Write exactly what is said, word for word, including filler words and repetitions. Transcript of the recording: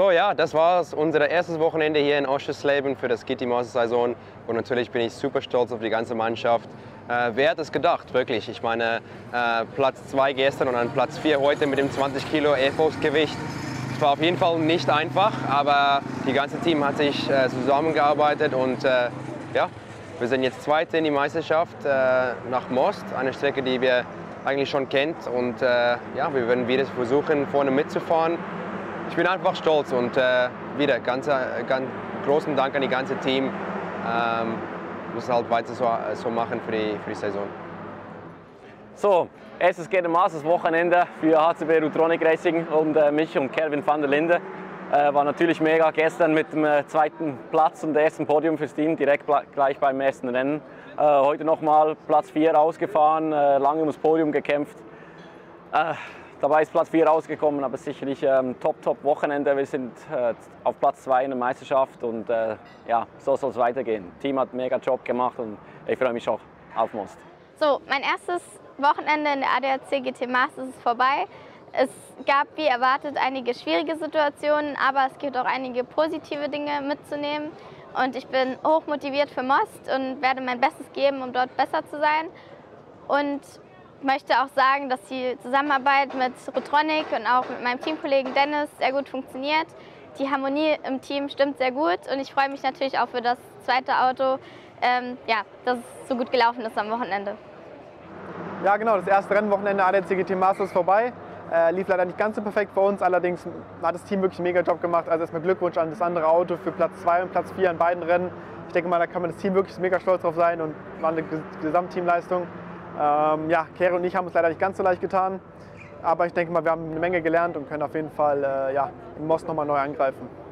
So, ja, das war unser erstes Wochenende hier in Oschersleben für das G T Masters Saison. Und natürlich bin ich super stolz auf die ganze Mannschaft. Äh, wer hat es gedacht, wirklich? Ich meine, äh, Platz zwei gestern und dann Platz vier heute mit dem zwanzig Kilo Ellbogsgewicht. Es war auf jeden Fall nicht einfach, aber das ganze Team hat sich äh, zusammengearbeitet und äh, ja, wir sind jetzt Zweite in die Meisterschaft äh, nach Most, eine Strecke, die wir eigentlich schon kennt. Und äh, ja, wir werden wieder versuchen, vorne mitzufahren. Ich bin einfach stolz und äh, wieder ganz, ganz großen Dank an die ganze Team. Ähm, muss halt weiter so, so machen für die, für die Saison. So, erstes G T Masters Wochenende für H C B Rutronic Racing und äh, mich und Kelvin van der Linde. Äh, war natürlich mega gestern mit dem äh, zweiten Platz und ersten Podium fürs Team, direkt gleich beim ersten Rennen. Äh, heute nochmal Platz vier rausgefahren, äh, lange ums Podium gekämpft. Äh, Dabei ist Platz vier rausgekommen, aber sicherlich ähm, top, top Wochenende. Wir sind äh, auf Platz zwei in der Meisterschaft und äh, ja, so soll es weitergehen. Das Team hat einen mega Job gemacht und ich freue mich auch auf Most. So, mein erstes Wochenende in der A D A C G T Masters ist vorbei. Es gab wie erwartet einige schwierige Situationen, aber es gibt auch einige positive Dinge mitzunehmen. Und ich bin hoch motiviert für Most und werde mein Bestes geben, um dort besser zu sein. Und ich möchte auch sagen, dass die Zusammenarbeit mit Rutronic und auch mit meinem Teamkollegen Dennis sehr gut funktioniert. Die Harmonie im Team stimmt sehr gut und ich freue mich natürlich auch für das zweite Auto, ähm, ja, dass es so gut gelaufen ist am Wochenende. Ja genau, das erste Rennwochenende A D A C G T Masters vorbei. Äh, lief leider nicht ganz so perfekt für uns, allerdings hat das Team wirklich einen mega Job gemacht. Also erstmal Glückwunsch an das andere Auto für Platz zwei und Platz vier in beiden Rennen. Ich denke mal, da kann man das Team wirklich mega stolz drauf sein und war eine Gesamtteamleistung. Ähm, ja, Kere und ich haben es leider nicht ganz so leicht getan, aber ich denke mal, wir haben eine Menge gelernt und können auf jeden Fall äh, ja, in Most nochmal neu angreifen.